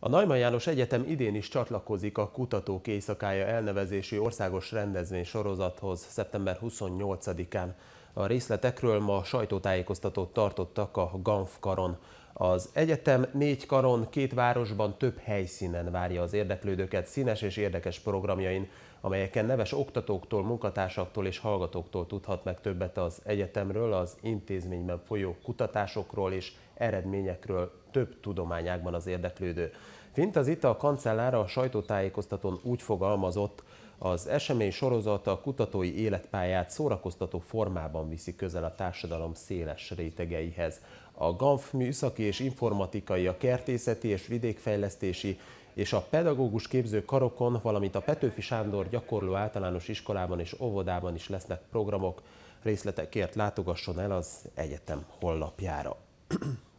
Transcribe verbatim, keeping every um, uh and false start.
A Neumann János Egyetem idén is csatlakozik a Kutatók Éjszakája elnevezésű országos rendezvénysorozathoz szeptember huszonnyolcadikán. A részletekről ma sajtótájékoztatót tartottak a Ganf karon. Az egyetem négy karon, két városban, több helyszínen várja az érdeklődőket színes és érdekes programjain, amelyeken neves oktatóktól, munkatársaktól és hallgatóktól tudhat meg többet az egyetemről, az intézményben folyó kutatásokról és eredményekről több tudományágban az érdeklődő. Fint az itt a kancellár a sajtótájékoztatón úgy fogalmazott, az esemény sorozata a kutatói életpályát szórakoztató formában viszi közel a társadalom széles rétegeihez. A Ganf műszaki és informatikai, a kertészeti és vidékfejlesztési és a pedagógus képző karokon, valamint a Petőfi Sándor gyakorló általános iskolában és óvodában is lesznek programok. Részletekért látogasson el az egyetem honlapjára.